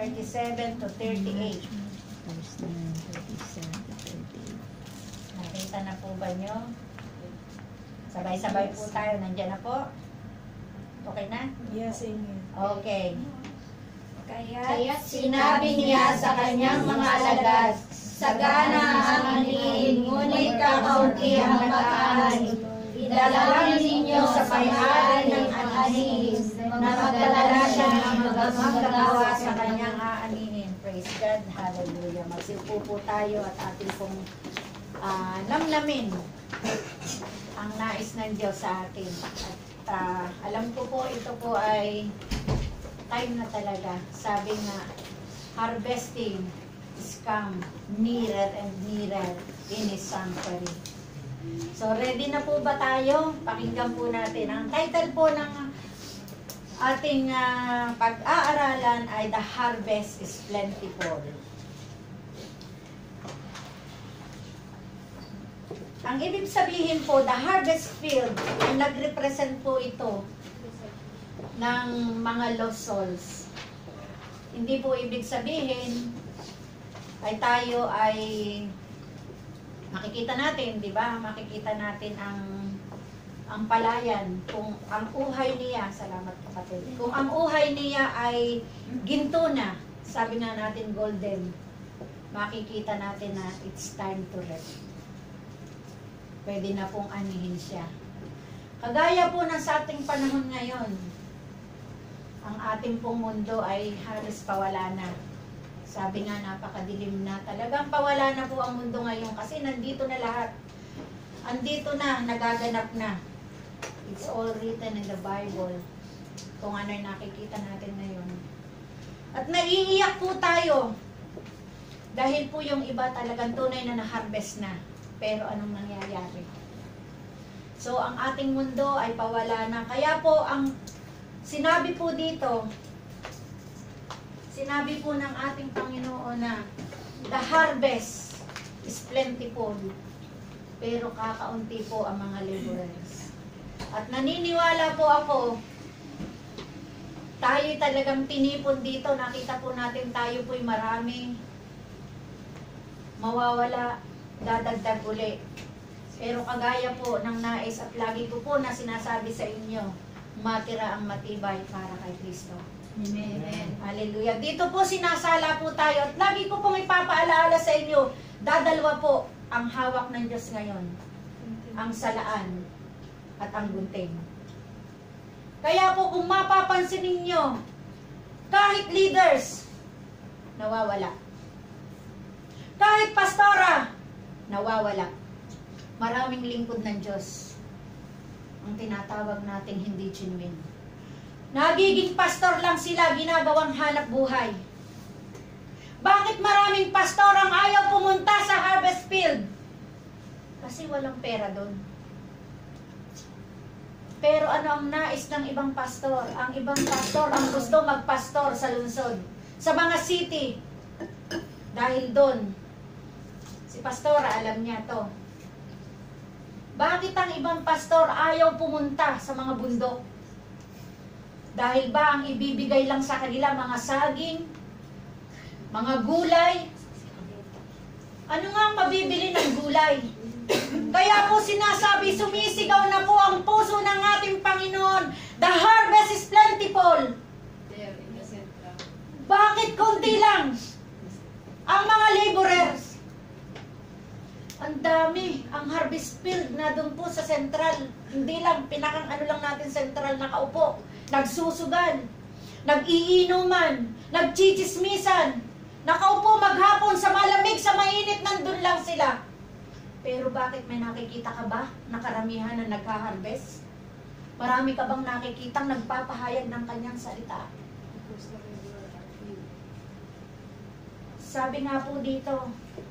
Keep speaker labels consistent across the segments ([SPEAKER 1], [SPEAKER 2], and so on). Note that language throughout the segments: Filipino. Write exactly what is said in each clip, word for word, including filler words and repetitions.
[SPEAKER 1] thirty-seven to thirty-eight.
[SPEAKER 2] Verse nine, thirty-seven to thirty-eight.
[SPEAKER 1] Nakita na po ba nyo? Sabay-sabay po tayo. Nandiyan na po. Okay na?
[SPEAKER 3] Yes, amen.
[SPEAKER 1] Okay.
[SPEAKER 4] Kaya't sinabi niya sa kanyang mga alagad, sagana ang anihin, ngunit kakaunti ang mataan. Idalangin ninyo sa may-ari ng anihin, na magdala siya ng magagawa
[SPEAKER 1] sa kanyang aanihin. Praise God. Hallelujah. Magsiupo po tayo at ating pong uh, namnamin ang nais ng Diyos sa atin. At uh, alam ko po, ito po ay time na talaga. Sabi nga, harvesting is come nearer and nearer in His sanctuary. So, ready na po ba tayo? Pakinggan po natin. Ang title po ng ating uh, pag-aaralan ay The Harvest is Plentiful. Ang ibig sabihin po, the harvest field, ay nag-represent po ito ng mga lost souls. Hindi po ibig sabihin ay tayo ay makikita natin, di ba? Makikita natin ang ang palayan. Kung ang uhay niya, salamat kapatid. Kung ang uhay niya ay ginto na, sabi nga natin golden, makikita natin na it's time to rest. Pwede na pong anihin siya. Kagaya po ng sa ating panahon ngayon, ang ating pong mundo ay halos pawala na. Sabi nga, napakadilim na. Talagang pawala na po ang mundo ngayon kasi nandito na lahat. Andito na, nagaganap na. It's all written in the Bible. Kung ano yung nakikita natin ngayon. At naiiyak po tayo. Dahil po yung iba talagang tunay na na-harvest na. Pero anong nangyayari? So, ang ating mundo ay pawala na. Kaya po, ang sinabi po dito, sinabi po ng ating Panginoon na the harvest is plentiful, pero kakaunti po ang mga laborers. At naniniwala po ako, tayo talagang tinipon dito, nakita po natin tayo po'y marami, mawawala, dadagdag uli. Pero kagaya po ng nais at lagi ko po na sinasabi sa inyo, matira ang matibay para kay Kristo.
[SPEAKER 4] Amen.
[SPEAKER 1] Hallelujah. Dito po sinasala po tayo at lagi ko pong ipapaalaala sa inyo, dadalwa po ang hawak ng Diyos ngayon. Ang salaan at ang gunting. Kaya po kung mapapansin ninyo, kahit leaders, nawawala. Kahit pastora, nawawala. Maraming lingkod ng Diyos ang tinatawag nating hindi genuine. Nagiging pastor lang sila, ginagawang hanap buhay. Bakit maraming pastor ang ayaw pumunta sa harvest field? Kasi walang pera doon. Pero ano ang nais ng ibang pastor? Ang ibang pastor ang gusto magpastor sa lungsod, sa mga city. Dahil doon, si pastora alam niya to. Bakit ang ibang pastor ayaw pumunta sa mga bundok? Dahil ba ang ibibigay lang sa kanila mga saging, mga gulay? Ano nga ang mabibili ng gulay? Kaya po sinasabi, sumisigaw na po ang puso ng ating Panginoon. The harvest is plentiful. Bakit konti lang ang mga laborers? Ang dami, ang harvest field na doon po sa sentral. Hindi lang, pinakang ano lang natin sentral nakaupo. Nagsusugan, nag-iinuman, nagchichismisan, nakaupo maghapon sa malamig, sa mainit, nandun lang sila. Pero bakit may nakikita ka ba na karamihan na nagka-harvest? Marami ka bang nakikitang nagpapahayag ng kanyang salita? Sabi nga po dito,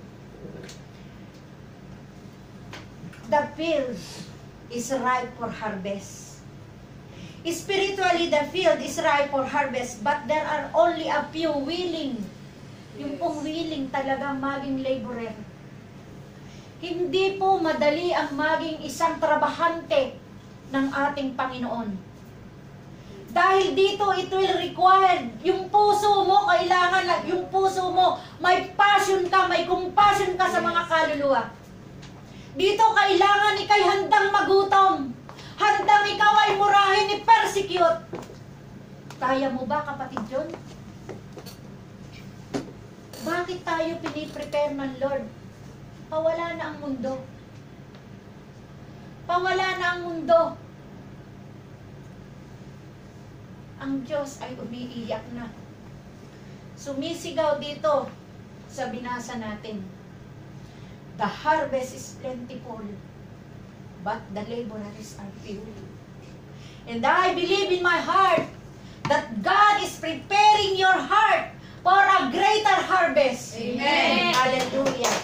[SPEAKER 1] the field is ripe for harvest. Spiritually, the field is ripe for harvest, but there are only a few willing. Yung pong willing talagang maging laborer. Hindi po madali ang maging isang trabahante ng ating Panginoon. Dahil dito, it will require, yung puso mo, kailangan kailangan na yung puso mo, may passion ka, may compassion ka sa mga kaluluwa. Dito kailangan ikay handang magutom. Handang ikaw ay murahin, i-persecute. Kaya mo ba, kapatid John? Bakit tayo piniprepare ng Lord? Pawala na ang mundo. Pawala na ang mundo. Ang Diyos ay umiiyak na. Sumisigaw dito sa binasa natin. The harvest is plentiful, but the laborers are few. And I believe in my heart that God is preparing your heart for a greater harvest.
[SPEAKER 4] Amen.
[SPEAKER 1] Hallelujah.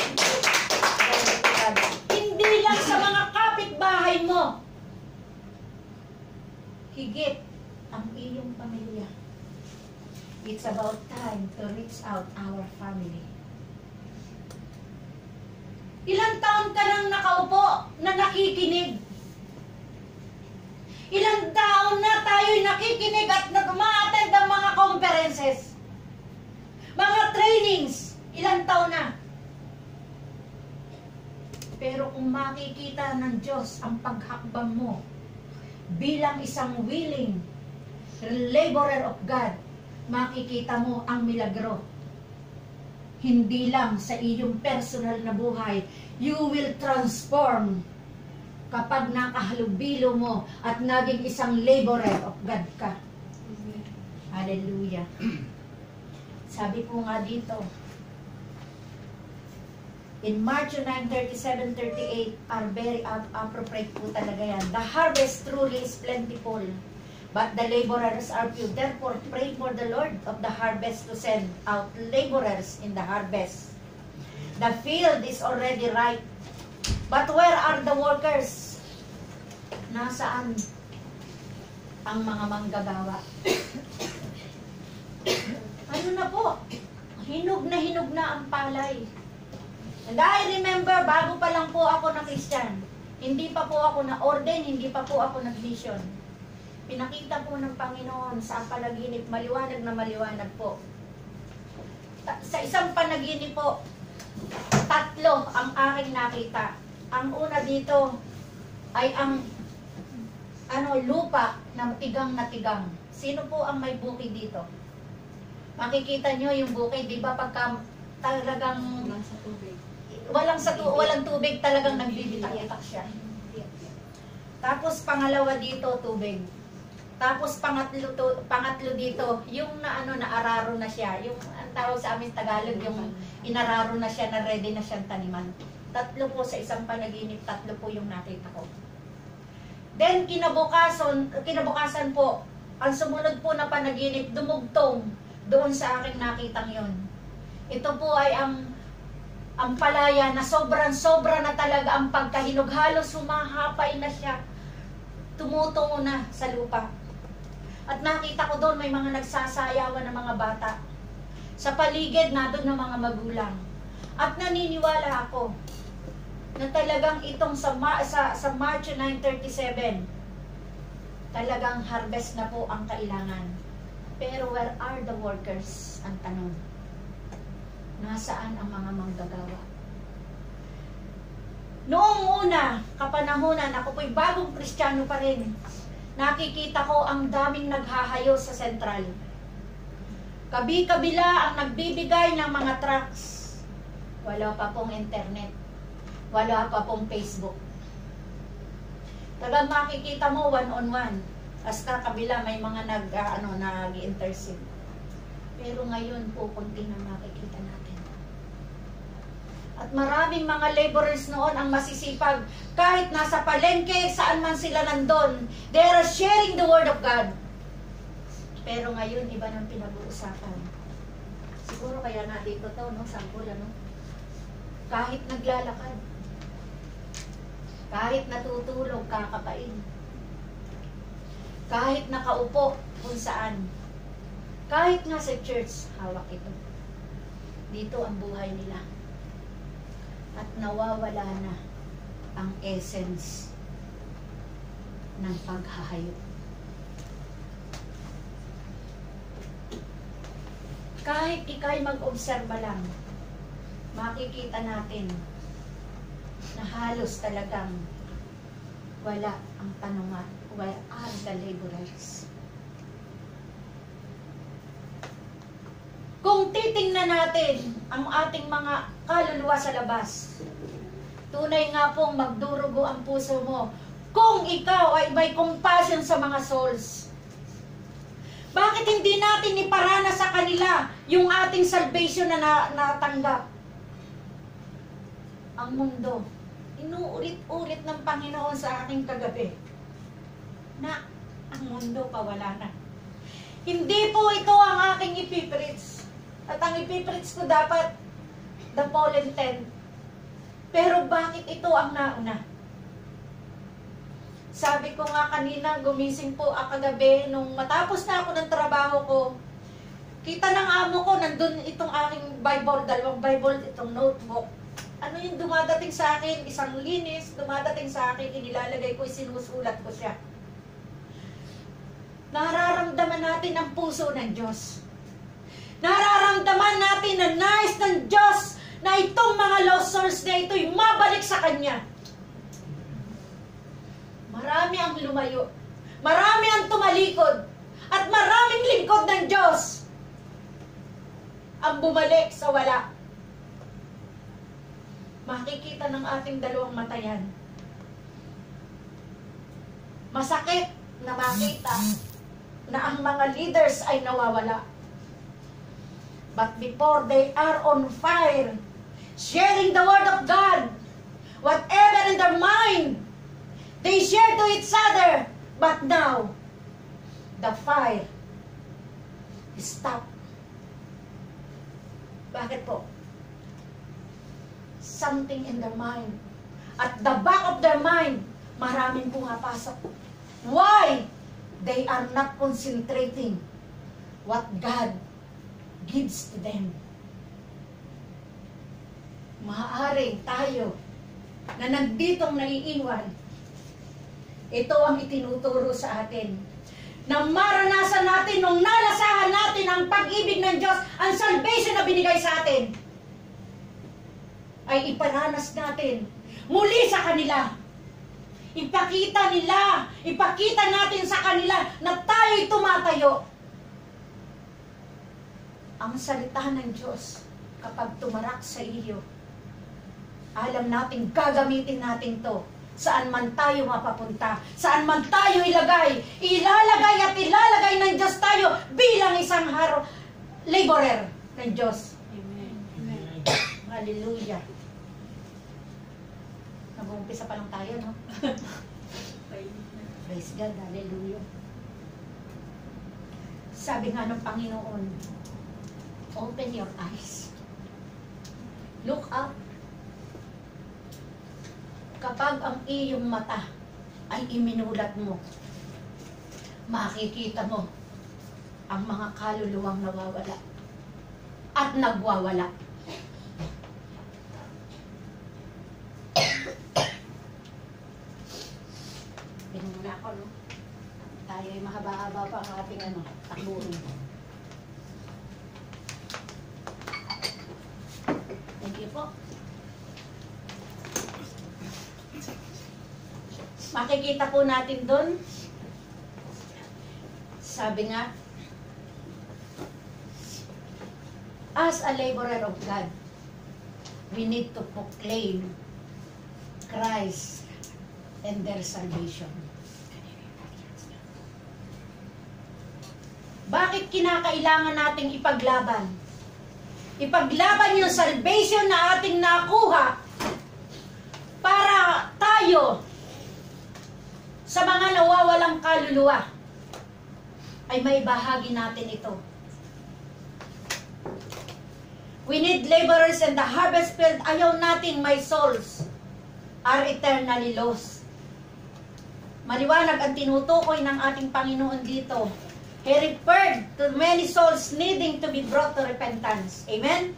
[SPEAKER 1] Hindi lang sa mga kapitbahay mo, higit ang iyong pamilya. It's about time to reach out our family. Ilang taon ka nang nakaupo na nakikinig? Ilang taon na tayo'y nakikinig at nag-ma-attend ng mga conferences? Mga trainings, ilang taon na? Pero kung makikita ng Diyos ang paghakbang mo bilang isang willing laborer of God, makikita mo ang milagro. Hindi lang sa iyong personal na buhay, you will transform kapag nakahalubilo mo at naging isang laborer of God ka. Hallelujah. Sabi ko nga dito, in Matthew nine, thirty-seven, thirty-eight are very appropriate po talaga yan. The harvest truly is plentiful, but the laborers are few. Therefore, pray for the Lord of the harvest to send out laborers in the harvest. The field is already ripe, but where are the workers? Nasaan ang mga manggagawa? Ano na po? Hinog na hinog na ang palay. And I remember, bago pa lang po ako na Christian, hindi pa po ako na-ordain, hindi pa po ako nag-mission. Pinakita po ng Panginoon sa panaginip, maliwanag na maliwanag po. Sa isang panaginip po, tatlo ang aking nakita. Ang una dito ay ang ano lupa na tigang na tigang. Sino po ang may bukid dito? Makikita nyo yung bukid, di ba pagka talagang walang sa tu walang tubig, talagang nagbibitak-itak siya. Tapos pangalawa dito, tubig. Tapos pangatlo, to, pangatlo dito, yung na ano na araro na siya, yung ang tawag sa amin Tagalog, yung inararo na siya, na ready na siyang taniman. Tatlo po sa isang panaginip, tatlo po yung nakita ko. Then kinabukasan, kinabukasan po, ang sumunod po na panaginip, dumugtong doon sa aking nakitang yon. Ito po ay ang ang palaya na sobrang-sobra na talaga ang pagkahinog. Halos humahapay na siya. Tumutungo na sa lupa. At nakita ko doon may mga nagsasayawan ng mga bata. Sa paligid na doon ng mga magulang. At naniniwala ako na talagang itong sa, sa, sa Matthew nine thirty-seven, talagang harvest na po ang kailangan. Pero where are the workers? Ang tanong. Nasaan ang mga manggagawa? Noong una, kapanahunan, ako po'y bagong Kristiyano pa rin. Nakikita ko ang daming naghahayo sa sentral. Kabi-kabila ang nagbibigay ng mga trucks. Wala pa pong internet. Wala pa pong Facebook. Tagang makikita mo one-on-one. Hasta kabila may mga nag, uh, ano, nag-intercede. Pero ngayon po, kunti na makikita natin. At maraming mga laborers noon ang masisipag. Kahit nasa palengke, saan man sila nandun, they are sharing the word of God. Pero ngayon, iba nang pinag-uusapan. Siguro kaya na dito to, no? Sampol, ano? Kahit naglalakad. Kahit natutulog, kakapain. Kahit nakaupo kung saan. Kahit nga sa church, hawak ito. Dito ang buhay nila. At nawawala na ang essence ng paghahayo. Kahit ikay mag-obserba lang, makikita natin na halos talagang wala ang tanungan. Where are the laborers? Kung titingnan natin ang ating mga kaluluwa sa labas, tunay nga pong magdurugo ang puso mo kung ikaw ay may compassion sa mga souls. Bakit hindi natin iparana sa kanila yung ating salvation na, na natanggap? Ang mundo, inuulit-ulit ng Panginoon sa aking kagabi na ang mundo pawala na. Hindi po ito ang aking ipipreach. At ang ipipreach ko dapat the Pauline ten. Pero bakit ito ang nauna? Sabi ko nga kanina, gumising po ako kagabi, nung matapos na ako ng trabaho ko, kita ng amo ko, nandun itong aking Bible, dalawang Bible, itong notebook. Ano yung dumadating sa akin? Isang linis, dumadating sa akin, inilalagay ko, sinusulat ko siya. Nararamdaman natin ang puso ng Diyos. Nararamdaman natin na nais ng Diyos na itong mga lost souls na ito'y mabalik sa Kanya. Marami ang lumayo. Marami ang tumalikod. At maraming lingkod ng Diyos ang bumalik sa wala. Makikita ng ating dalawang mata yan. Masakit na makita na ang mga leaders ay nawawala. But before they are on fire, sharing the word of God, whatever in their mind, they share to each other. But now, the fire is stopped. Bakit po? Something in their mind. At the back of their mind, maraming pumapasok. Why? They are not concentrating what God gives to them. Maaaring tayo na nanditong naiiwan, ito ang itinuturo sa atin. Na maranasan natin nung nalasahan natin ang pag-ibig ng Diyos, ang salvation na binigay sa atin, ay iparanas natin muli sa kanila. Ipakita nila, ipakita natin sa kanila na tayo'y tumatayo. Ang salita ng Diyos, kapag tumarak sa iyo, alam natin, gagamitin natin to. Saan man tayo mapapunta, saan man tayo ilagay, ilalagay at ilalagay ng Diyos tayo bilang isang haro, laborer ng Diyos. Amen. Amen. Hallelujah. Nag-uumpisa pa lang tayo, no? Praise God, hallelujah. Sabi nga ng Panginoon, open your eyes. Look up. Kapag ang iyong mata ay iminulat mo, makikita mo ang mga kaluluwang nawawala at nagwawala. Pinuna ako, no? Tayo ay mahaba-haba pa ang ating ano, takbuhin. Thank you po. Makikita po natin doon, sabi nga, as a laborer of God, we need to proclaim Christ and their salvation. Bakit kinakailangan nating ipaglaban? Ipaglaban yung salvation na ating nakuha para tayo sa mga nawawalang kaluluwa ay may bahagi natin ito. We need laborers in the harvest field. Ayaw natin my souls are eternally lost. Maliwanag ang tinutukoy ng ating Panginoon dito. He referred to many souls needing to be brought to repentance. Amen?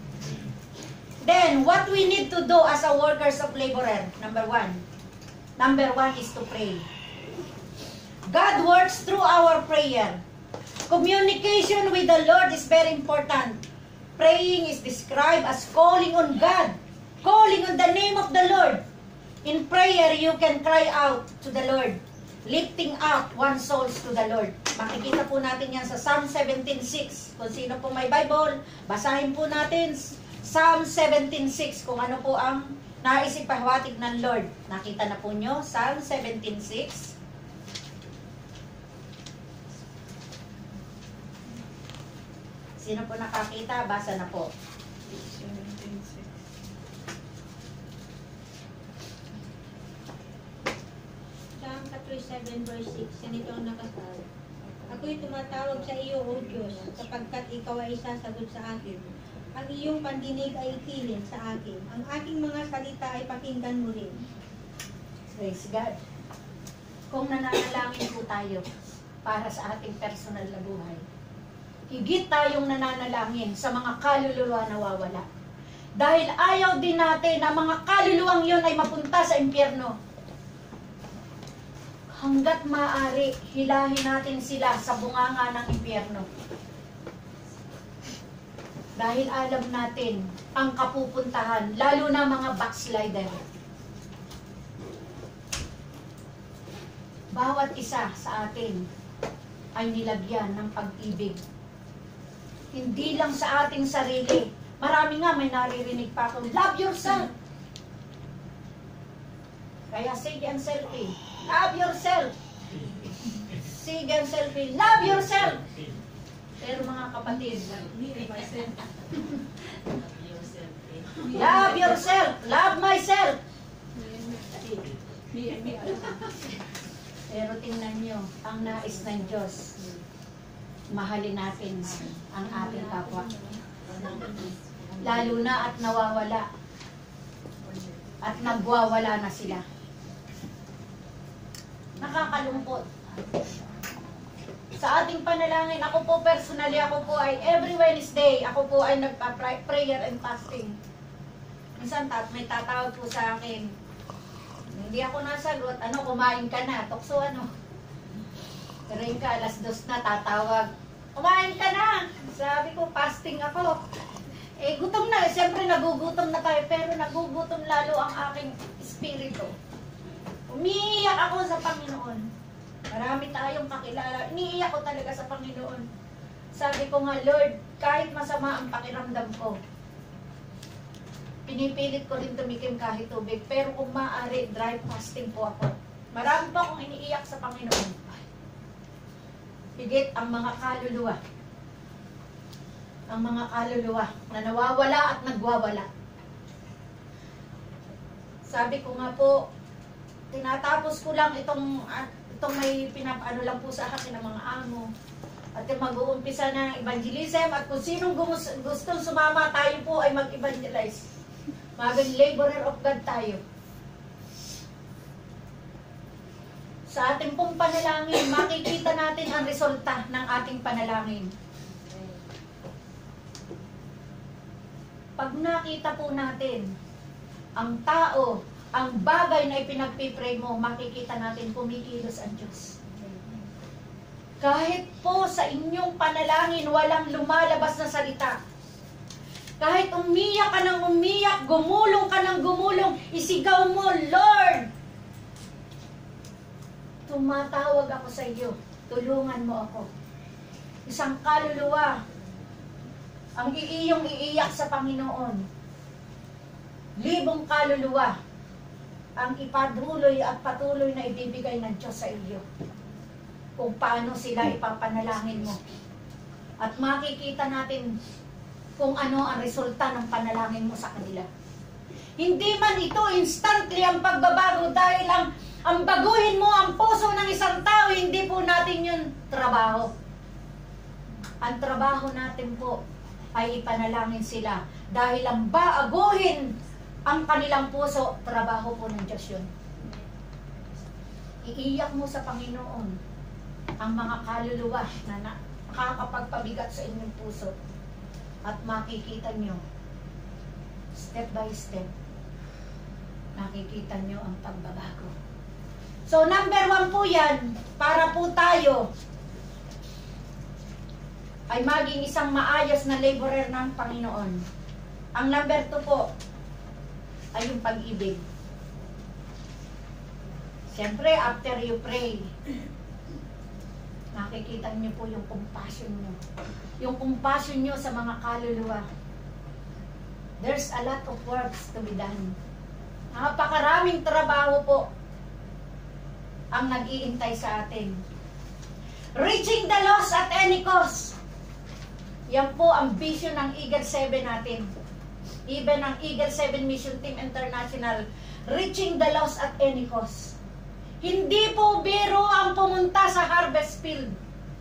[SPEAKER 1] Then, what we need to do as a workers of laborer? Number one. Number one is to pray. God works through our prayer. Communication with the Lord is very important. Praying is described as calling on God, calling on the name of the Lord. In prayer, you can cry out to the Lord, lifting up one's souls to the Lord. Makikita po natin yan sa Psalm seventeen six. Kung sino po may Bible, basahin po natin Psalm seventeen six, kung ano po ang nais ipahwatig ng Lord. Nakita na po nyo, Psalm seventeen six. Sino po nakakita? Basa na po.
[SPEAKER 3] Psalm chapter seven verse six, ganito ang nakasabi. Ako'y tumatawag sa iyo, O Diyos, sapagkat ikaw ay sasagot sa akin. Ang iyong pandinig ay itilin sa akin. Ang aking mga salita ay pakinggan mo rin.
[SPEAKER 1] Praise God. Kung nananalangin po tayo para sa ating personal na buhay, higit tayong nananalangin sa mga kaluluwa na wawala. Dahil ayaw din natin na mga kaluluwang yun ay mapunta sa impyerno. Hanggat maaari, hilahin natin sila sa bunganga ng impyerno. Dahil alam natin ang kapupuntahan, lalo na mga backslider. Bawat isa sa atin ay nilagyan ng pag-ibig. Hindi lang sa ating sarili. Marami nga may naririnig pa ako, love yourself. Kaya sige ang selfie, love yourself. Sige ang selfie, love yourself. Pero mga kapatid, love yourself, love myself. Pero tingnan nyo, ang nais ng Diyos, mahalin natin ang ating kapwa. Lalo na at nawawala. At nagwawala na sila. Nakakalungkot. Sa ating panalangin, ako po personally, ako po ay every Wednesday, ako po ay nagpa-prayer and fasting. Minsan tat, may tatawag po sa akin. Hindi ako nasagot, ano, kumain ka na, tukso ano. Karain ka, alas dos na, tatawag. Kumain ka na! Sabi ko, fasting ako. Eh, gutom na. Siyempre, nagugutom na tayo. Pero nagugutom lalo ang aking espiritu. Umiiyak ako sa Panginoon. Marami tayong kakilala. Iniiyak ko talaga sa Panginoon. Sabi ko nga, Lord, kahit masama ang pakiramdam ko, pinipilit ko rin tumikim kahit tubig. Pero kung maaari, dry fasting po ako. Marami pa akong iniiyak sa Panginoon. Higit ang mga kaluluwa. Ang mga kaluluwa na nawawala at nagwawala. Sabi ko nga po, tinatapos ko lang itong, uh, itong may pinapano lang po sa akin ng mga amo. At mag-uumpisa ng evangelism at kung sinong gustong sumama, tayo po ay mag-evangelize. Maging laborer of God tayo. Sa ating pong panalangin, makikita natin ang resulta ng ating panalangin. Pag nakita po natin ang tao, ang bagay na ipinagpipray mo, makikita natin kumikilos ang Diyos. Kahit po sa inyong panalangin, walang lumalabas na salita. Kahit umiyak ka ng umiyak, gumulong ka ng gumulong, isigaw mo, Lord! Tumatawag ako sa iyo, tulungan mo ako. Isang kaluluwa, ang iiyong iiyak sa Panginoon. Libong kaluluwa, ang ipaduloy at patuloy na ibibigay ng Diyos sa iyo. Kung paano sila ipapanalangin mo. At makikita natin kung ano ang resulta ng panalangin mo sa kanila. Hindi man ito instantly ang pagbabago dahil ang, ang baguhin mo ang puso ng isang tao, hindi po natin yun trabaho. Ang trabaho natin po ay ipanalangin sila dahil ang baaguhin ang kanilang puso, trabaho po ng Diyos yun. Iiyak mo sa Panginoon ang mga kaluluwa na nakakapagpabigat sa inyong puso. At makikita nyo, step by step, nakikita nyo ang pagbabago. So, number one po yan, para po tayo ay maging isang maayos na laborer ng Panginoon. Ang number two po ay yung pag-ibig. Siyempre, after you pray, makikita niyo po yung compassion niyo. Yung compassion niyo sa mga kaluluwa. There's a lot of works to be done. Napakaraming trabaho po ang nag-iintay sa atin. Reaching the lost at any cost. Yan po ang vision ng Eagle seven natin. Even ang Eagle seven Mission Team International, reaching the lost at any cost. Hindi po biro ang pumunta sa harvest field.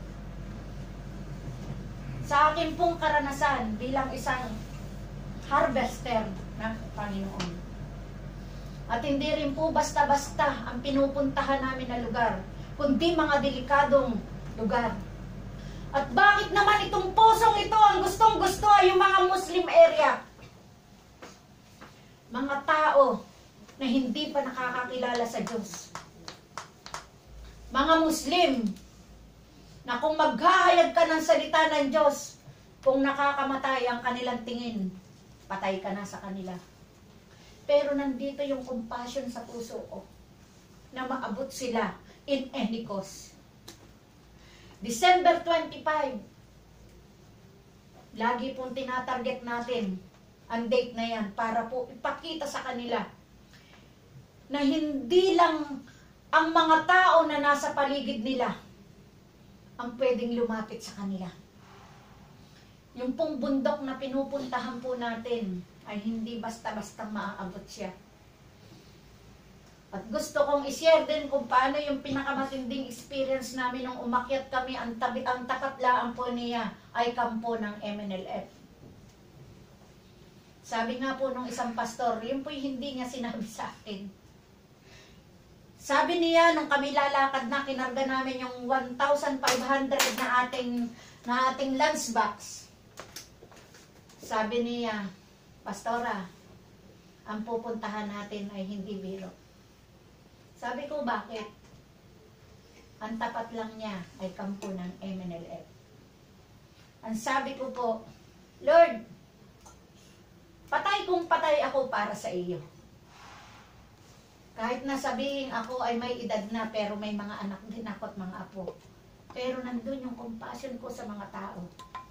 [SPEAKER 1] Sa akin pong karanasan bilang isang harvester ng Panginoon. At hindi rin po basta-basta ang pinupuntahan namin na lugar, kundi mga delikadong lugar. At bakit naman itong pusong ito ang gustong-gusto ay yung mga Muslim area? Mga tao na hindi pa nakakakilala sa Diyos. Mga Muslim na kung maghahayag ka ng salita ng Diyos, kung nakakamatay ang kanilang tingin, patay ka na sa kanila. Pero nandito yung compassion sa puso ko na maabot sila in any cost. December twenty-five, lagi pong tinatarget natin ang date na yan para po ipakita sa kanila na hindi lang ang mga tao na nasa paligid nila ang pwedeng lumapit sa kanila. Yung pong bundok na pinupuntahan po natin ay hindi basta-basta maaabot siya. At gusto kong i-share din kung paano yung pinakamatinding experience namin nung umakyat kami, ang, tabi, ang tapat lang po niya ay kampo ng M N L F. Sabi nga po nung isang pastor, yun po hindi niya sinabi sa akin. Sabi niya, nung kami lalakad na, kinarga namin yung one thousand five hundred na ating, na ating lunch box. Sabi niya, Pastora, ang pupuntahan natin ay hindi biro. Sabi ko, bakit? Ang tapat lang niya ay kampo ng M N L F. Ang sabi ko po, Lord, patay kung patay ako para sa iyo. Kahit na sabihin ako ay may edad na, pero may mga anak din ako at mga apo. Pero nandun yung compassion ko sa mga tao.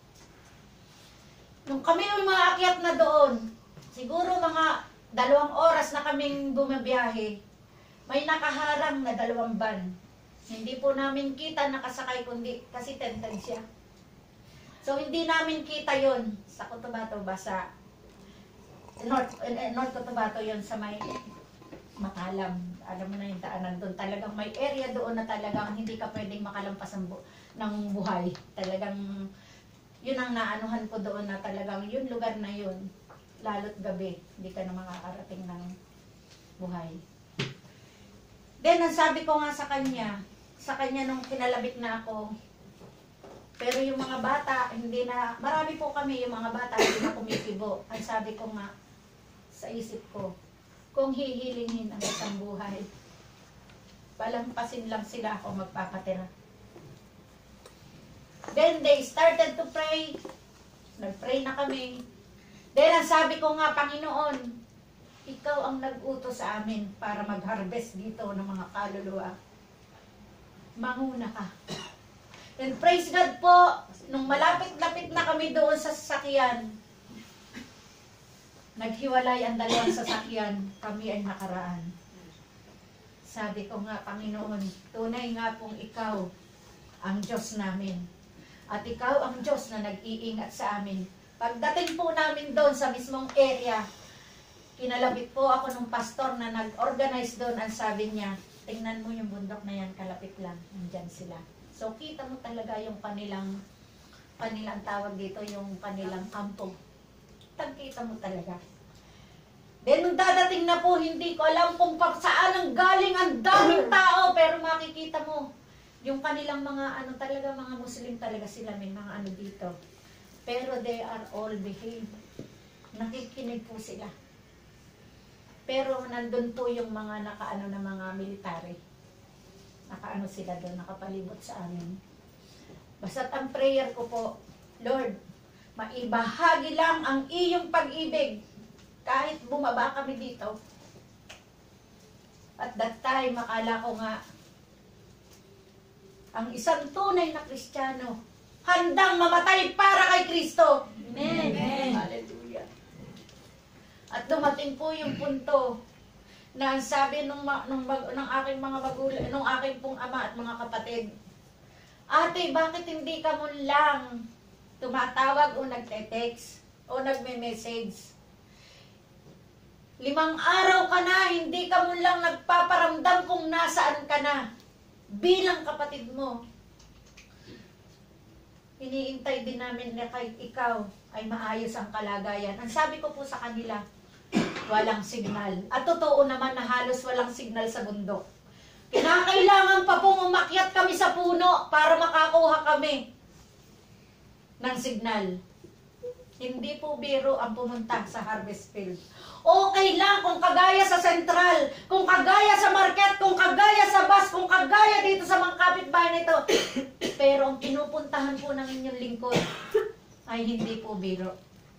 [SPEAKER 1] Nung kami yung mga akyat na doon, siguro mga dalawang oras na kaming bumabiyahe, may nakaharang na dalawang van. Hindi po namin kita nakasakay, kundi kasi tented siya. So, hindi namin kita yon sa Cotabato ba sa North, eh, North Cotabato yon sa may Makalam. Alam mo na yung daanan doon. Talagang may area doon na talagang hindi ka pwedeng makalampas ng, bu ng buhay. Talagang, yun ang naanuhan ko doon na talagang yun lugar na yun. Lalo't gabi, hindi ka na makakarating ng buhay. Then, ang sabi ko nga sa kanya, sa kanya nung kinalabit na ako, pero yung mga bata, hindi na, marami po kami yung mga bata, hindi na kumikibo. Ang sabi ko nga, sa isip ko, kung hihilingin ang isang buhay, palampasin lang sila ako magpapatira. Then they started to pray. Nag-pray na kami. Then ang sabi ko nga, Panginoon, ikaw ang nag-utos sa amin para mag-harvest dito ng mga kaluluwa. Manguna ka. And praise God po, nung malapit-lapit na kami doon sa sasakyan, naghiwalay ang dalawang sasakyan, kami ay nakaraan. Sabi ko nga, Panginoon, tunay nga pong ikaw ang Diyos namin. At ikaw ang Diyos na nag-iingat sa amin. Pagdating po namin doon sa mismong area, kinalapit po ako ng pastor na nag-organize doon. Ang sabi niya, tingnan mo yung bundok na yan, kalapit lang, nandyan sila. So, kita mo talaga yung kanilang, kanilang tawag dito, yung kanilang kampo. Tagkita mo talaga. Then, nung dadating na po, hindi ko alam kung saan ang galing ang daming tao, pero makikita mo, yung kanilang mga, ano talaga, mga Muslim talaga sila, may mga ano dito. Pero they are all behaved. Nakikinig po sila. Pero nandun po yung mga nakaano na mga military. Nakaano sila doon, nakapalibot sa amin. Basta't ang prayer ko po, Lord, maibahagi lang ang iyong pag-ibig kahit bumaba kami dito. At that time, akala ko nga, ang isang tunay na Kristiyano, handang mamatay para kay Kristo.
[SPEAKER 3] Amen.
[SPEAKER 1] Amen. Hallelujah. At dumating po yung punto na ang sabi nung, ma- nung, mag- ng aking mga magulang, nung aking pong ama at mga kapatid, Ate, bakit hindi ka mo lang tumatawag o nagte-text o nagme-message? Limang araw ka na, hindi ka mo lang nagpaparamdam kung nasaan ka na bilang kapatid mo. Iniintay din namin na kahit ikaw ay maayos ang kalagayan. Ang sabi ko po sa kanila, walang signal. At totoo naman na halos walang signal sa bundok. Kinakailangan pa pong umakyat kami sa puno para makakuha kami ng signal. Hindi po biro ang pumunta sa harvest field. Okay lang kung kagaya sa Central, kung kagaya sa market, kung kagaya sa bus, kung kagaya dito sa mga kapitbahay nito. Pero ang pinupuntahan po ng inyong lingkod ay hindi po biro.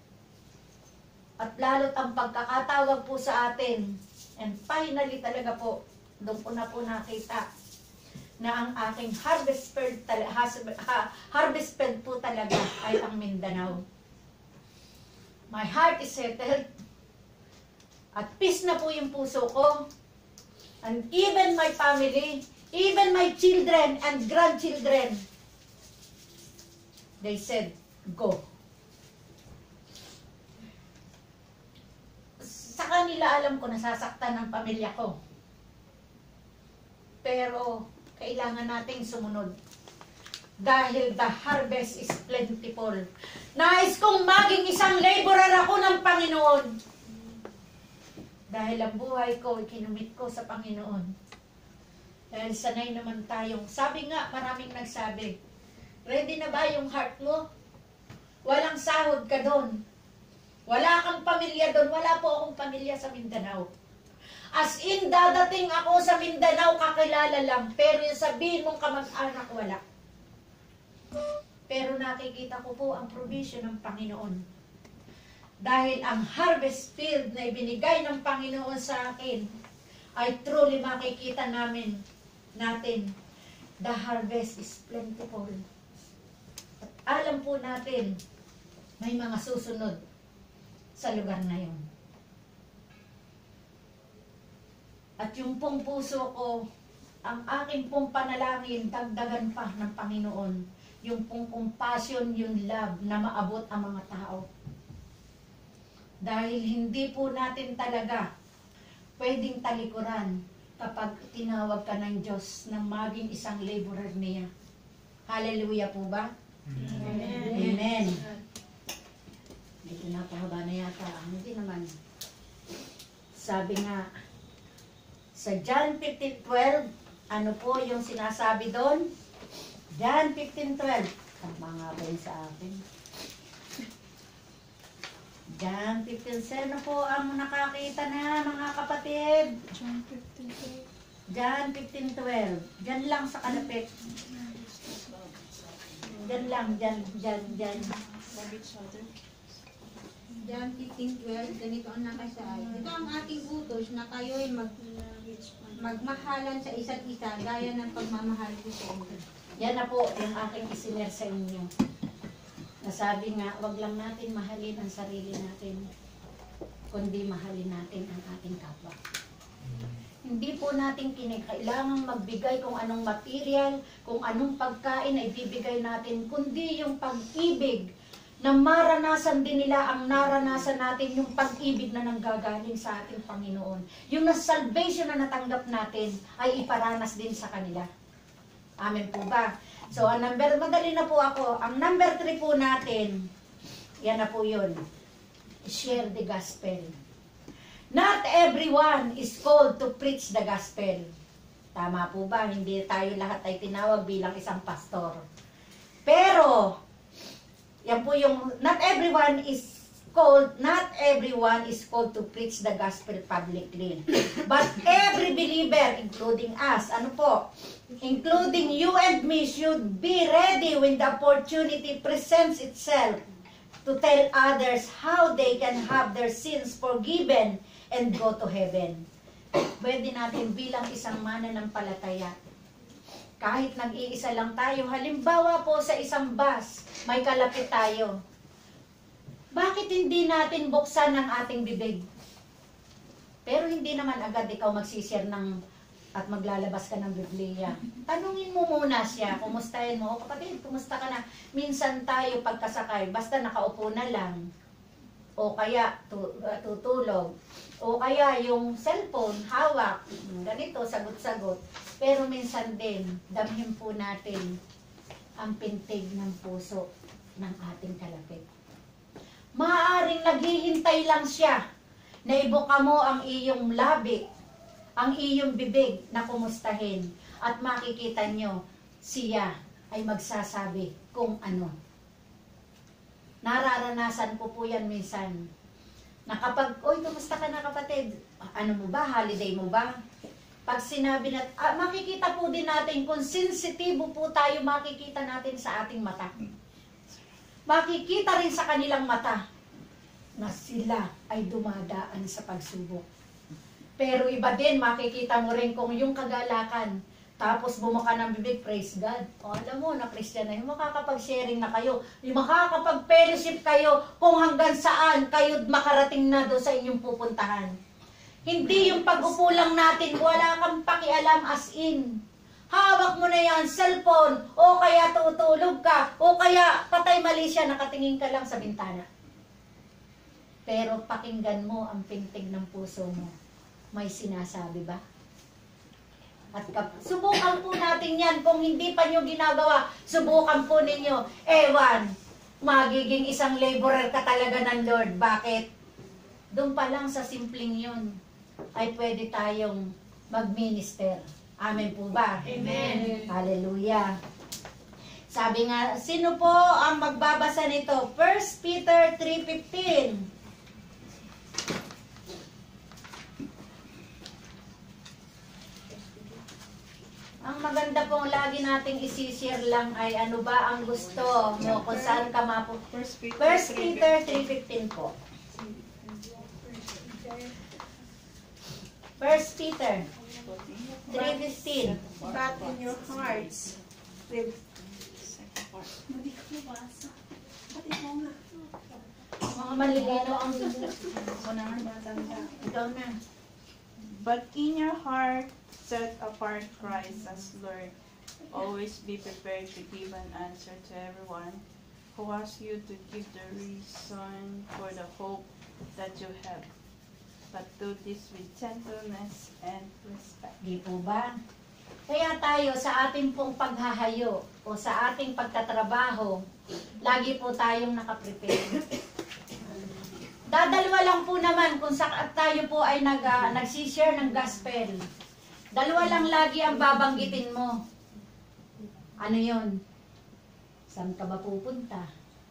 [SPEAKER 1] At lalo't ang pagkakatawag po sa atin, and finally talaga po, doon po na po nakita na ang aking harvest field, harvest field po talaga ay ang Mindanao. My heart is settled. At peace na po yung puso ko. And even my family, even my children and grandchildren, they said, go. Sa kanila alam ko nasasaktan ng pamilya ko. Pero kailangan nating sumunod. Dahil the harvest is plentiful. Nais kong maging isang laborer ako ng Panginoon. Dahil ang buhay ko, ikinumit ko sa Panginoon. Dahil sanay naman tayong, sabi nga, maraming nagsabi, ready na ba yung heart mo? Walang sahod ka doon. Wala kang pamilya doon. Wala po akong pamilya sa Mindanao. As in, dadating ako sa Mindanao, kakilala lang. Pero yung sabihin mong kamag-anak, wala. Pero nakikita ko po ang provision ng Panginoon. Dahil ang harvest field na ibinigay ng Panginoon sa akin ay truly makikita namin natin the harvest is plentiful. At alam po natin may mga susunod sa lugar na yun. At yung pong puso ko, ang aking pong panalangin, dagdagan pa ng Panginoon. Yung pong compassion, yung love na maabot ang mga tao. Dahil hindi po natin talaga pwedeng talikuran kapag tinawag ka ng Diyos na maging isang laborer niya. Hallelujah po ba?
[SPEAKER 3] Amen.
[SPEAKER 1] Amen. Dito na pahaba na yata. Hindi naman. Sabi nga, sa John fifteen twelve, ano po yung sinasabi doon? John fifteen twelve. Tama nga ba yun sa akin? John fifteen, sino po ang nakakita na mga kapatid?
[SPEAKER 2] John fifteen twelve.
[SPEAKER 1] John fifteen twelve. Diyan lang sa kalapit. Diyan lang, diyan, diyan, diyan.
[SPEAKER 3] John fifteen twelve, ganito ang nakasaad. Ito ang ating utos na kayo'y mag, magmahalan sa isa't isa gaya ng pagmamahal ko sa inyo.
[SPEAKER 1] Yan na po yung aking isinare sa inyo. Nasabi nga, wag lang natin mahalin ang sarili natin, kundi mahalin natin ang ating kapwa. Hindi po natin kinakailangang magbigay kung anong material, kung anong pagkain ay bibigay natin, kundi yung pag-ibig na maranasan din nila ang naranasan natin, yung pag-ibig na nanggagaling sa ating Panginoon. Yung na salvation na natanggap natin ay iparanas din sa kanila. Amen po ba? So, ang number, madali na po ako. Ang number three po natin, yan na po yun. Share the gospel. Not everyone is called to preach the gospel. Tama po ba? Hindi tayo lahat ay tinawag bilang isang pastor. Pero, yan po yung, not everyone is called, not everyone is called to preach the gospel publicly. But every believer, including us, ano po, including you and me, should be ready when the opportunity presents itself to tell others how they can have their sins forgiven and go to heaven. Pwede natin bilang isang mananampalataya, kahit nag-iisa lang tayo, halimbawa po sa isang bus, may kalapit tayo. Bakit hindi natin buksan ang ating bibig? Pero hindi naman agad ikaw magsishare ng at maglalabas ka ng Biblia. Tanungin mo muna siya, kumustahin mo, o kapatid, kumusta ka na? Minsan tayo pagkasakay, basta nakaupo na lang, o kaya tu- uh, tutulog, o kaya yung cellphone, hawak, ganito, sagot-sagot. Pero minsan din, damhin po natin ang pintig ng puso ng ating kalapit. Maaaring naghihintay lang siya na ibuka mo ang iyong labi, ang iyong bibig na kumustahin, at makikita nyo siya ay magsasabi kung ano. Nararanasan ko po yan minsan. Na kapag, oy, kumusta ka na kapatid? Ano mo ba? Holiday mo ba? Pag sinabi na, ah, makikita po din natin kung sensitibo po tayo, makikita natin sa ating mata. Makikita rin sa kanilang mata na sila ay dumadaan sa pagsubok. Pero iba din, makikita mo rin kung yung kagalakan, tapos bumuka ng bibig, praise God. O alam mo, na Christian na, yung makakapag-sharing na kayo, yung makakapag-fellowship kayo kung hanggang saan kayo makarating na doon sa inyong pupuntahan. Hindi yung pag-upo lang natin, wala kang pakialam as in. Hawak mo na yan, cellphone, o kaya tutulog ka, o kaya patay mali siya, nakatingin ka lang sa bintana. Pero pakinggan mo ang pintig ng puso mo. May sinasabi ba? At kap- subukan po natin yan. Kung hindi pa nyo ginagawa, subukan po ninyo. Ewan, magiging isang laborer ka talaga ng Lord. Bakit? Doon pa lang sa simpleng yun, ay pwede tayong mag-minister. Amen po ba?
[SPEAKER 3] Amen.
[SPEAKER 1] Hallelujah. Sabi nga, sino po ang magbabasa nito? First Peter three fifteen. Ang maganda pong lagi nating isi-share lang ay ano ba ang gusto mo, kung saan ka mapu... First Peter three fifteen po. First Peter three fifteen.
[SPEAKER 5] But in your hearts, with
[SPEAKER 1] Mga malilino ang ikaw na.
[SPEAKER 5] but in your heart, set apart Christ as Lord. Always be prepared to give an answer to everyone who asks you to give the reason for the hope that you have. But do this with gentleness and respect.
[SPEAKER 1] Di po ba? Kaya tayo sa ating pong paghahayo o sa ating pagtatrabaho, lagi po tayong nakaprepare. Dadalwa lang po naman kung sa tayo po ay nag, uh, nagsishare ng gospel. Dalawa lang lagi ang babanggitin mo. Ano yun? Saan ka ba pupunta?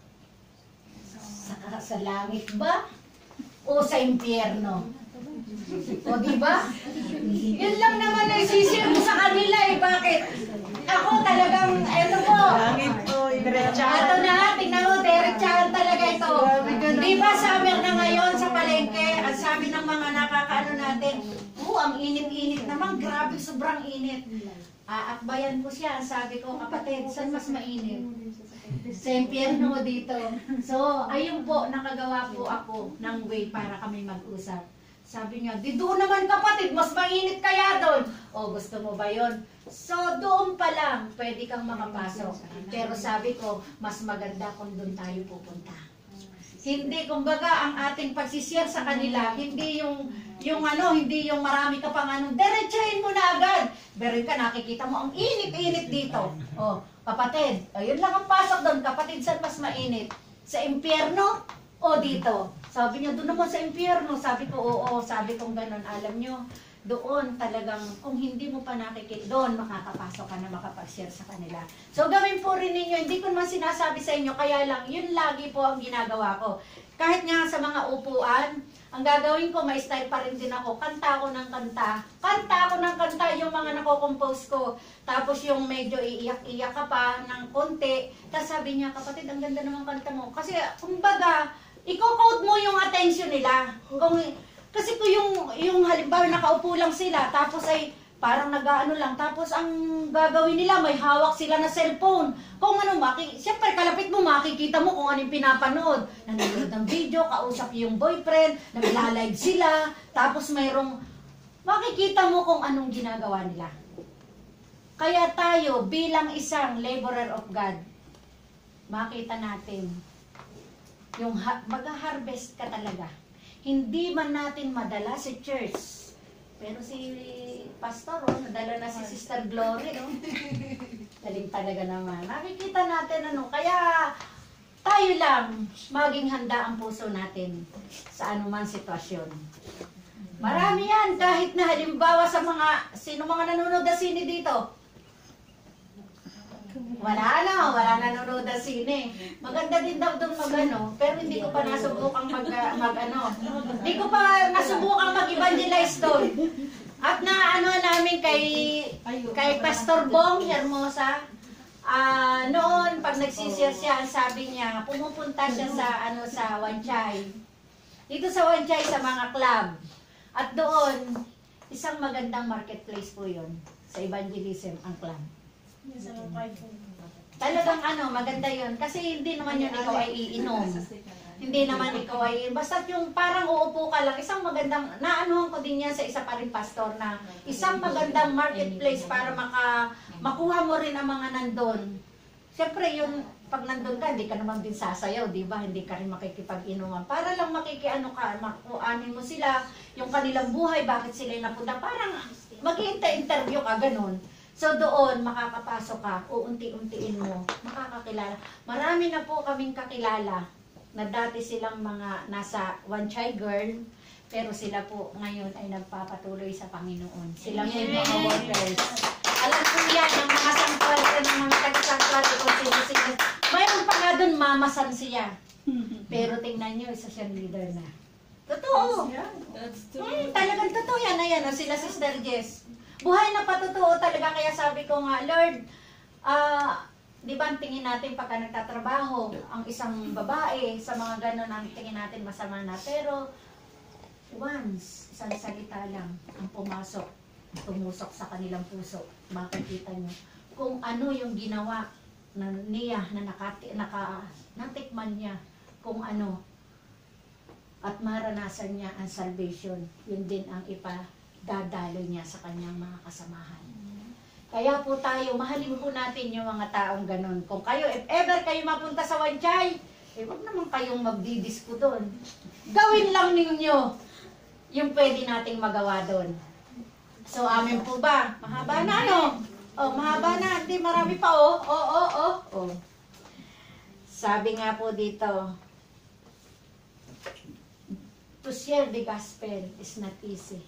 [SPEAKER 1] Sa, sa langit ba? O sa impyerno? O diba? Yun lang naman ang sisir mo sa kanila eh. Bakit? Ako talagang, eto po. Ato na, tingnan mo, diretsahan talaga ito. Di ba sabi na ngayon sa palengke, at sabi ng mga nakakaano natin, oh, ang init-init naman, grabe, sobrang init. Aakbayan ko siya, sabi ko, kapatid, saan mas mainit? Sa impyerno dito. So, ayun po, nakagawa po ako ng way para kami mag-usap. Sabi niya, di doon naman kapatid, mas mainit kaya doon. O, gusto mo ba yon? So, doon pa lang, pwede kang makapasok. Pero sabi ko, mas maganda kung doon tayo pupunta. Hindi, kumbaga, ang ating pagsishare sa kanila, hindi yung, yung ano, hindi yung marami ka pang ano, diretsahin mo na agad. Berin ka, nakikita mo, ang init-init dito. O, kapatid, ayun lang ang pasok doon, kapatid, saan mas mainit? Sa impyerno o dito? Sabi niya, doon naman sa impyerno. Sabi ko, oo, sabi kong ganun. Alam niyo, doon talagang, kung hindi mo pa nakikita, doon makakapasok ka na makapag-share sa kanila. So gawin po rin ninyo, hindi ko naman sinasabi sa inyo, kaya lang, yun lagi po ang ginagawa ko. Kahit nga sa mga upuan, ang gagawin ko, may style pa rin din ako, kanta ako ng kanta. Kanta ako ng kanta, yung mga nako-compose ko. Tapos yung medyo iiyak-iyak ka pa ng konti. Tapos sabi niya, kapatid, ang ganda naman kanta mo. Kasi, kumbaga, i-quote mo yung attention nila. Kung Kasi kung yung, yung halimbawa nakaupo lang sila, tapos ay parang nag-ano lang, tapos ang gagawin nila, may hawak sila na cellphone. Kung ano, maki, siyempre kalapit mo, makikita mo kung anong pinapanood. Nanonood ng video, kausap yung boyfriend, nagla-live sila, tapos mayroong, makikita mo kung anong ginagawa nila. Kaya tayo, bilang isang laborer of God, makita natin, yung mag-harvest ka talaga. Hindi man natin madala si church. Pero si pastor, oh, nadala na si Sister Glory, no? Galing talaga naman. Nakikita natin, ano, kaya tayo lang maging handa ang puso natin sa anumang sitwasyon. Marami yan, kahit na halimbawa sa mga, sino mga nanonood na sine dito? Wala na, wala nanonood na sine. Maganda din daw doon mag-ano, pero hindi ko pa nasubukang mag, mag ano. Hindi ko pa nasubukang mag-evangelize doon. At na ano namin kay kay Pastor Bong Hermosa, ah uh, noon pag nagsisir siya, ang sabi niya, pumupunta siya sa ano sa Wanchay. Dito sa Wanchay sa mga club. At doon, isang magandang marketplace po 'yon sa evangelism ang club. Talagang ano, maganda yun. Kasi hindi naman yun ikaw ay iinom. Hindi naman ikaw ay, basta yung parang uupo ka lang, isang magandang, naanuhan ko din yan sa isa pa rin pastor na isang magandang marketplace para maka, makuha mo rin ang mga nandun. Siyempre yun, pag nandun ka, hindi ka naman din sasayaw, di ba? Hindi ka rin makikipag-inuman. Para lang makikiano ka, makuanin mo sila, yung kanilang buhay, bakit sila napunta. Parang mag-i-interview ka, ganun. So doon, makakapasok ka, uunti-untiin mo, makakakilala. Marami na po kaming kakilala na dati silang mga nasa Wanchay girl, pero sila po ngayon ay nagpapatuloy sa Panginoon. Sila po yung mga workers. Alam ko yan, ang mga sanctuary, ng mga taga-sanctuary, kung sino-sino. Mayroon pa nga doon, Mama San siya. Pero tingnan nyo, isa siyang leader na. Totoo. Hmm, talagang totoo yan. Ayan, o, sila Sister Jess. Buhay na patotoo talaga, kaya sabi ko nga, Lord, ah, uh, di ba ang tingin natin pagka nagtatrabaho, ang isang babae, sa mga ganon, ang tingin natin masama na. Pero, once, isang salita lang ang pumasok, tumusok sa kanilang puso, makikita nyo kung ano yung ginawa na niya, na nakati, naka, natikman niya, kung ano, at maranasan niya ang salvation. Yun din ang ipa dadalo niya sa kanyang mga kasamahan. Kaya po tayo, mahalin po natin yung mga taong ganun. Kung kayo, if ever kayo mapunta sa Wanchay, eh wag naman kayong magdidisco doon. Gawin lang ninyo yung pwede nating magawa doon. So, amin po ba? Mahaba na, ano? Oh, mahaba na. Hindi, marami pa, oh. Oh, oh, oh. Oh. Sabi nga po dito, to share the gospel is not easy.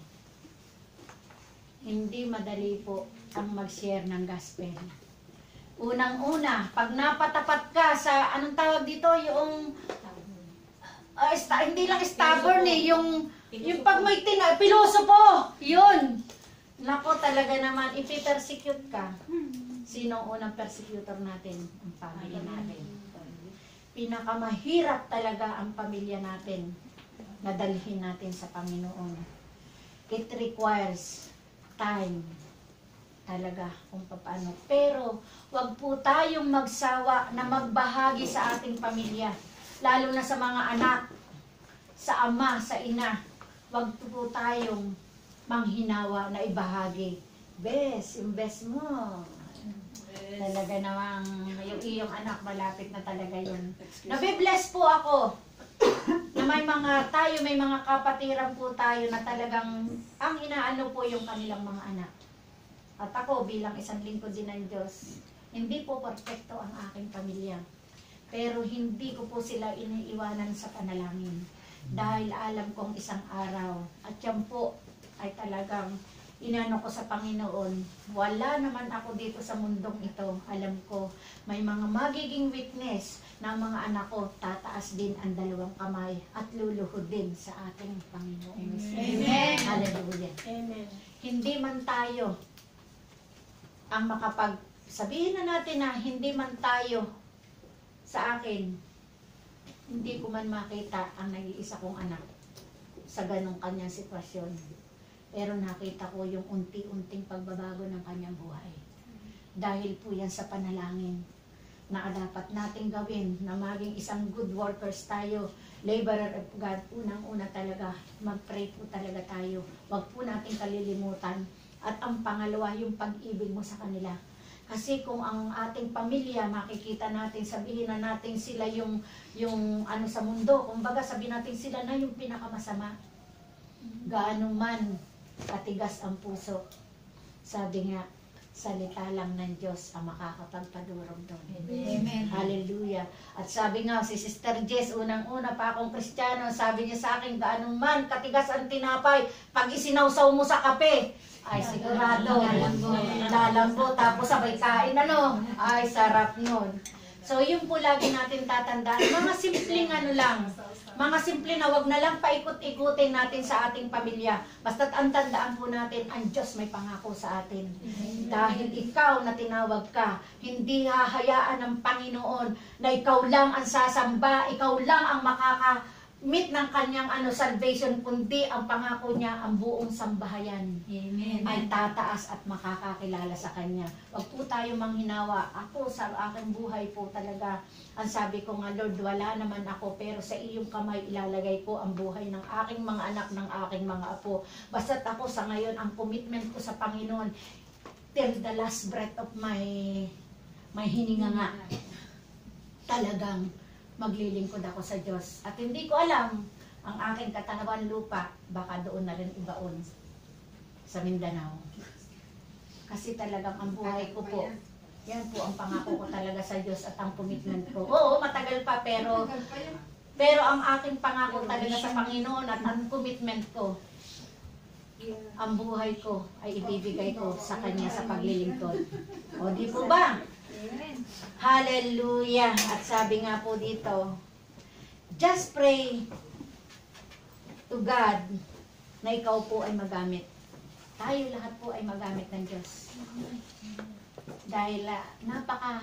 [SPEAKER 1] Hindi madali po ang mag-share ng gospel. Unang-una, pag napatapat ka sa, anong tawag dito, yung, uh, sta, hindi lang stubborn eh, yung, yung pag may tina, pilosopo, yun. Nako, talaga naman, ipipersecute ka. Sino ang unang persecutor natin? Ang pamilya natin. Pinakamahirap talaga ang pamilya natin na dalhin natin sa Panginoon. It requires time talaga kung paano. Pero, wag po tayong magsawa na magbahagi sa ating pamilya. Lalo na sa mga anak, sa ama, sa ina. Wag po tayong manghinawa na ibahagi. Bes, yung bes mo. Talaga namang yung iyong anak, malapit na talaga yun. Nabibless po ako na may mga tayo, may mga kapatiran po tayo na talagang ang inaano po yung kanilang mga anak. At ako bilang isang lingkod din ng Diyos, hindi po perfecto ang aking pamilya. Pero hindi ko po sila iniiwanan sa panalangin. Dahil alam kong isang araw, at yan po ay talagang inano ko sa Panginoon, wala naman ako dito sa mundong ito. Alam ko, may mga magiging witness na mga anak ko, tataas din ang dalawang kamay at luluhod din sa ating Panginoon.
[SPEAKER 3] Amen.
[SPEAKER 1] Hallelujah.
[SPEAKER 3] Amen.
[SPEAKER 1] Hindi man tayo ang makapag, sabihin na natin na hindi man tayo sa akin, hindi ko man makita ang nag-iisa kong anak sa ganong kanyang sitwasyon. Pero nakita ko yung unti-unting pagbabago ng kanyang buhay. Dahil po yan sa panalangin na dapat nating gawin na maging isang good workers tayo, laborer of God. Unang-una talaga, mag-pray po talaga tayo. Huwag po nating kalilimutan. At ang pangalawa, yung pag-ibig mo sa kanila. Kasi kung ang ating pamilya, makikita natin, sabihin na natin sila yung, yung ano sa mundo. Kumbaga sabihin natin sila na yung pinakamasama. Gaano man katigas ang puso. Sabi nga, salita lang ng Diyos ang makakapagpadurog doon.
[SPEAKER 3] Amen.
[SPEAKER 1] Hallelujah. At sabi nga, si Sister Jess, unang-una pa akong Kristiyano, sabi niya sa akin, gaano man katigas ang tinapay, pag isinawsaw mo sa kape, ay sigurado, lalambo, tapos sabay kain, ano, ay sarap nun. So, yun po lagi natin tatandaan. Mga simpleng ano lang, mga simple na wag na lang paikot-ikutin natin sa ating pamilya. Basta't ang tandaan po natin, ang Diyos may pangako sa atin. Dahil ikaw na tinawag ka, hindi hahayaan ng Panginoon na ikaw lang ang sasamba, ikaw lang ang makaka-meet ng kanyang ano, salvation, kundi ang pangako niya, ang buong sambahayan
[SPEAKER 3] Amen.
[SPEAKER 1] ay tataas at makakakilala sa Kanya. Huwag po tayo manghinawa. Ako sa aking buhay po talaga, ang sabi ko nga, Lord, wala naman ako, pero sa iyong kamay ilalagay ko ang buhay ng aking mga anak, ng aking mga apo. Basta't ako sa ngayon, ang commitment ko sa Panginoon, till the last breath of my, my hininga nga, talagang maglilingkod ako sa Diyos. At hindi ko alam, ang aking katawan lupa, baka doon na rin ibaon sa Mindanao. Kasi talagang ang buhay ko po, yan po ang pangako ko talaga sa Diyos at ang commitment ko. Oo, matagal pa, pero pero ang aking pangako talaga sa Panginoon at ang commitment ko, ang buhay ko ay ibibigay ko sa Kanya sa paglilingkod. O, di po ba? Hallelujah! At sabi nga po dito, just pray to God na ikaw po ay magamit. Tayo lahat po ay magamit ng Diyos. Dahil uh, napaka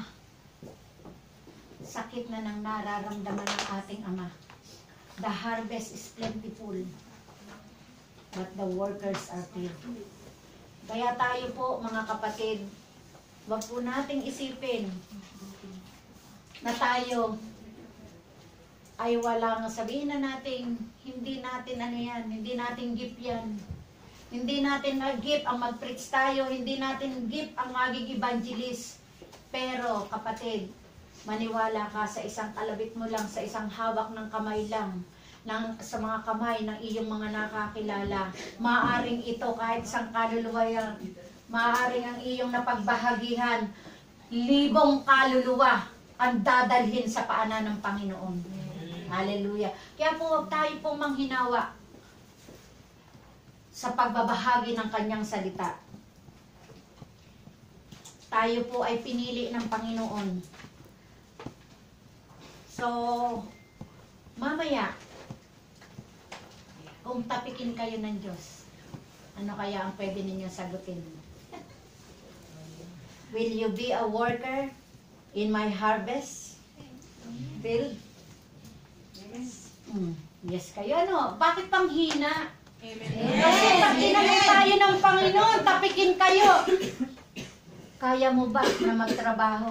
[SPEAKER 1] sakit na nang nararamdaman ng ating Ama. The harvest is plentiful, but the workers are few. Kaya tayo po, mga kapatid, wag po nating isipin na tayo ay walang, sabihin na natin, hindi natin ano yan, hindi natin gift yan. Hindi natin nag-gift ang mag-preach tayo, hindi natin gift ang magiging evangelist. Pero, kapatid, maniwala ka sa isang kalabit mo lang, sa isang hawak ng kamay lang, ng, sa mga kamay ng iyong mga nakakilala. Maaring ito, kahit isang kaluluwa yan, maaring ang iyong napagbahagihan, libong kaluluwa ang dadalhin sa paanan ng Panginoon. Hallelujah. Kaya po, huwag tayo pong manghinawa sa pagbabahagi ng kanyang salita. Tayo po ay pinili ng Panginoon. So, mamaya, kung tapikin kayo ng Diyos, ano kaya ang pwede ninyong sagutin? Will you be a worker in my harvest field? Yes. Mm, yes kayo, ano? Bakit panghina?
[SPEAKER 5] Amen.
[SPEAKER 1] Kasi pag tinanong tayo ng Panginoon, tapikin kayo. Kaya mo ba na magtrabaho?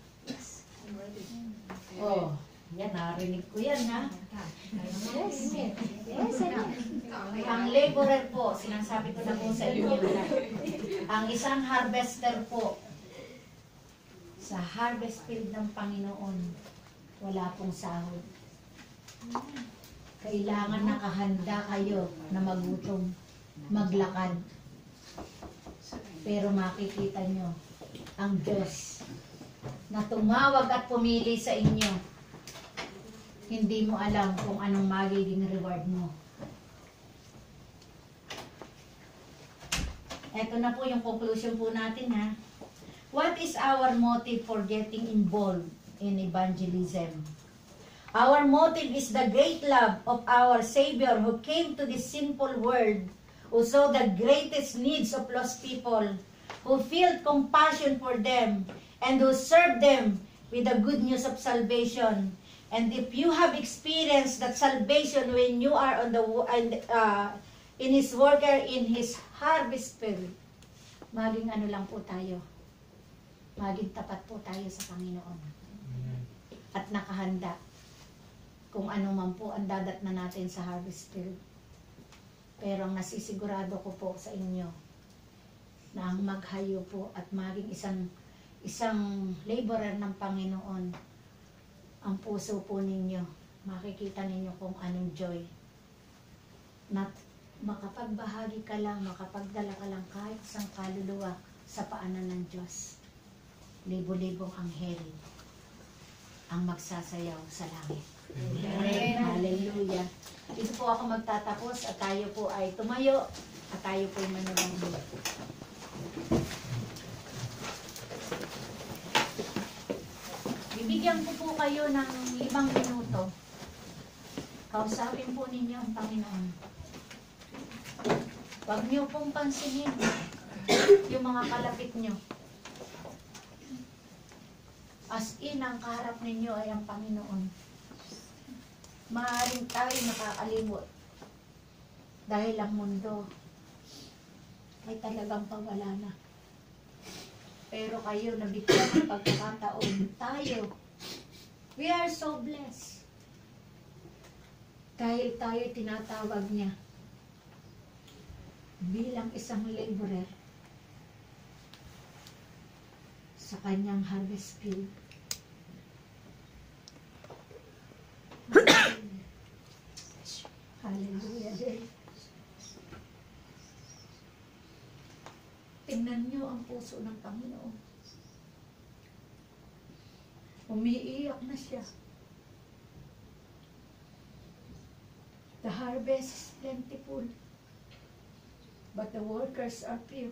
[SPEAKER 1] Oh, yan, narinig ko yan, ha? Yes. Yes, ano? Ang laborer po, sinasabi ko na po sa inyo na, ang isang harvester po, sa harvest field ng Panginoon, wala pong sahod. Kailangan nakahanda kayo na magutom, maglakad. Pero makikita nyo, ang Diyos na tumawag at pumili sa inyo, hindi mo alam kung anong magiging reward mo. Ito na po yung conclusion po natin ha. What is our motive for getting involved in evangelism? Our motive is the great love of our Savior who came to this sinful world, who saw the greatest needs of lost people, who felt compassion for them, and who served them with the good news of salvation. And if you have experienced that salvation when you are on the uh, in His worker, in His harvest field, maging ano lang po tayo, maging tapat po tayo sa Panginoon. At nakahanda kung ano man po ang dadatnan natin sa harvest field. Pero ang nasisigurado ko po sa inyo, na ang maghayo po at maging isang isang laborer ng Panginoon, ang puso po ninyo, makikita ninyo kung anong joy. Na makapagbahagi ka lang, makapagdala ka lang kahit isang kaluluwa sa paanan ng Diyos. Libo-libong anghel ang magsasayaw sa langit. Amen. Hallelujah. Dito po ako magtatapos at tayo po ay tumayo at tayo po ay manalangin. Bibigyan ko po kayo ng limang minuto. Kausapin po ninyo ang Panginoon. Huwag niyo pong pansinin yung mga kalapit niyo. As in, ang kaharap ninyo ay ang Panginoon. Maaaring tayo nakakalimot dahil ang mundo ay talagang pawala na. Pero kayo, nabigyan ng pagkakataon, tayo, we are so blessed. Dahil tayo tinatawag niya bilang isang laborer sa kanyang harvest field. Hallelujah. Tingnan niyo ang puso ng Panginoon. Umiiyak na siya. The harvest is plentiful, but the workers are few.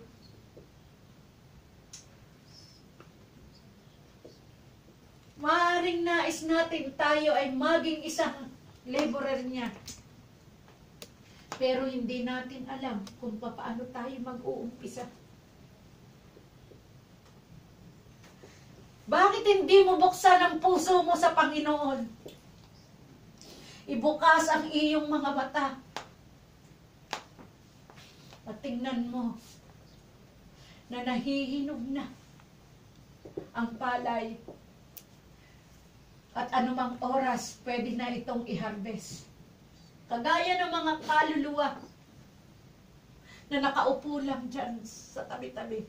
[SPEAKER 1] Maaring nais natin tayo ay maging isang laborer niya. Pero hindi natin alam kung paano tayo mag-uumpisa. Bakit hindi mo buksan ang puso mo sa Panginoon? Ibukas ang iyong mga mata. At tingnan mo na nahihinog na ang palay. At anumang oras pwede na itong i-harvest. Kagaya ng mga kaluluwa na nakaupo lang dyan sa tabi-tabi.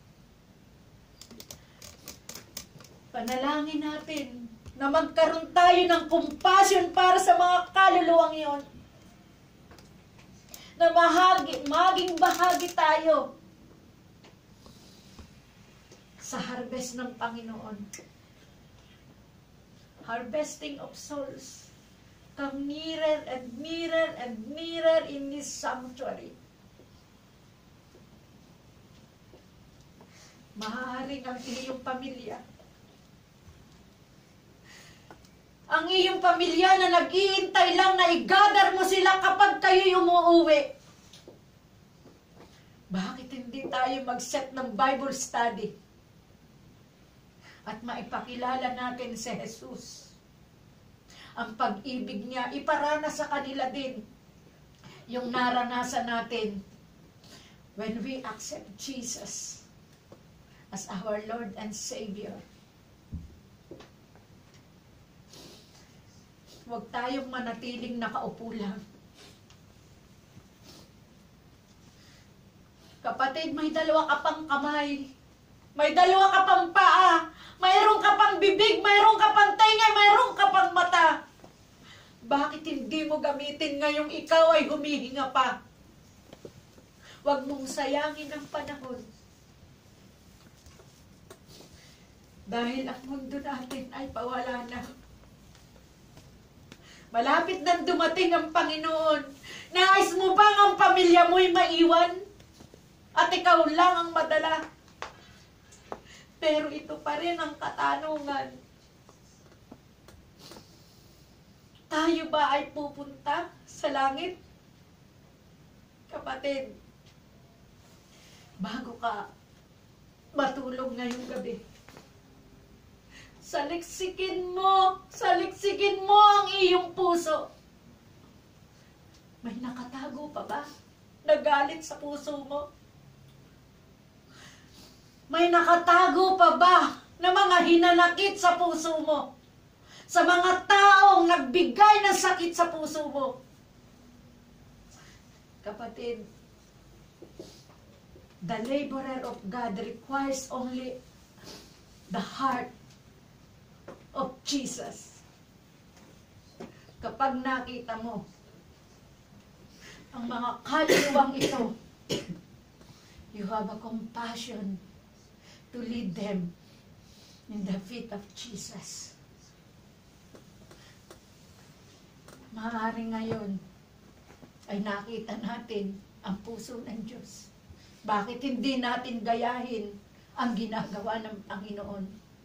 [SPEAKER 1] Panalangin natin na magkaroon tayo ng compassion para sa mga kaluluwang yon. Na mahagi, maging bahagi tayo sa harvest ng Panginoon. Harvesting of souls. Come nearer and nearer and nearer in this sanctuary. Maaaring ang iyong pamilya. Ang iyong pamilya na nag-iintay lang na i-gather mo sila kapag kayo'y umuuwi. Bakit hindi tayo mag-set ng Bible study? At maipakilala natin si Jesus. Ang pag-ibig niya, iparana sa kanila din yung naranasan natin when we accept Jesus as our Lord and Savior. Huwag tayong manatiling nakaupo lang. Kapatid, may dalawa ka pang kamay. May dalawa ka pang paa. Mayroon ka pang bibig. Mayroon ka pang tenga. Mayroon ka pang mata. Bakit hindi mo gamitin ngayong ikaw ay humihinga pa? Huwag mong sayangin ang panahon. Dahil ang mundo natin ay pawala na. Malapit nang dumating ang Panginoon. Nais mo bang ang pamilya mo'y maiwan? At ikaw lang ang madala. Pero ito pa rin ang katanungan. Tayo ba ay pupunta sa langit? Kapatid, bago ka matulog ngayong gabi, saliksikin mo, saliksikin mo ang iyong puso. May nakatago pa ba na galit sa puso mo? May nakatago pa ba na mga hinanakit sa puso mo? Sa mga taong nagbigay ng sakit sa puso mo? Kapatid, the laborer of God requires only the heart of Jesus. Kapag nakita mo ang mga kaluluwang ito, you have a compassion to lead them in the feet of Jesus. Maaari ngayon ay nakita natin ang puso ng Diyos. Bakit hindi natin gayahin ang ginagawa ng Panginoon?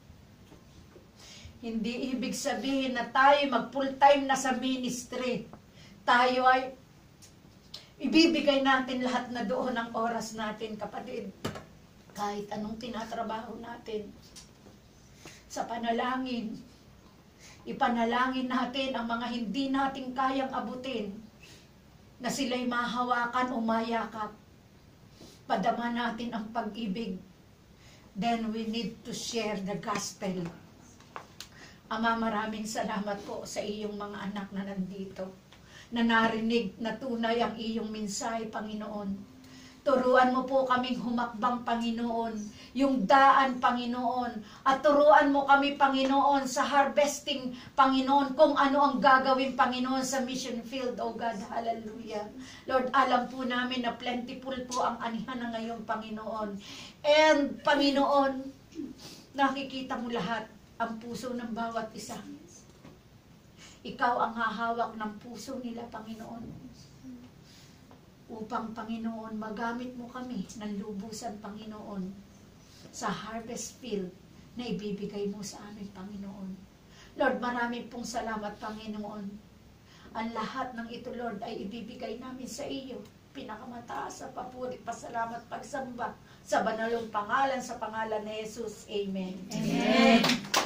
[SPEAKER 1] Hindi ibig sabihin na tayo mag full time na sa ministry. Tayo ay ibibigay natin lahat na doon ang oras natin, kapatid. Kahit anong tinatrabaho natin. Sa panalangin, ipanalangin natin ang mga hindi natin kayang abutin na sila'y mahawakan o mayakap. Padama natin ang pag-ibig. Then we need to share the gospel. Ama, maraming salamat po sa iyong mga anak na nandito, na narinig na tunay ang iyong mensahe, Panginoon. Turuan mo po kaming humakbang, Panginoon, yung daan, Panginoon, at turuan mo kami, Panginoon, sa harvesting, Panginoon, kung ano ang gagawin, Panginoon, sa mission field, oh God, hallelujah. Lord, alam po namin na plentiful po ang anihan na ngayon, Panginoon. And, Panginoon, nakikita mo lahat ang puso ng bawat isa. Ikaw ang hahawak ng puso nila, Panginoon. Upang, Panginoon, magamit mo kami ng lubusan, Panginoon, sa harvest field na ibibigay mo sa amin, Panginoon. Lord, maraming pong salamat, Panginoon. Ang lahat ng ito, Lord, ay ibibigay namin sa iyo. Pinakamataas sa papuri, pasalamat, pagsamba sa banalong pangalan, sa pangalan ni Jesus. Amen.
[SPEAKER 2] Amen.